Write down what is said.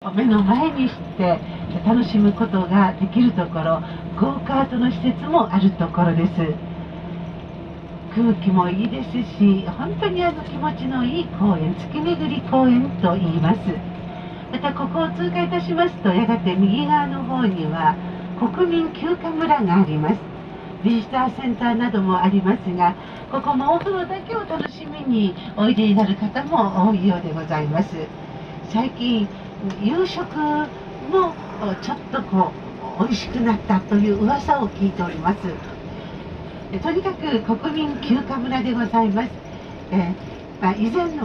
目の前にして楽しむことができるところ、ゴーカートの施設もあるところです。空気もいいですし、本当に気持ちのいい公園、月巡り公園と言います。またここを通過いたしますと、やがて右側の方には国民休暇村があります。ビジターセンターなどもありますが、ここもお風呂だけを楽しみにおいでになる方も多いようでございます。最近夕食もちょっと美味しくなったという噂を聞いております。とにかく国民休暇村でございます。以前の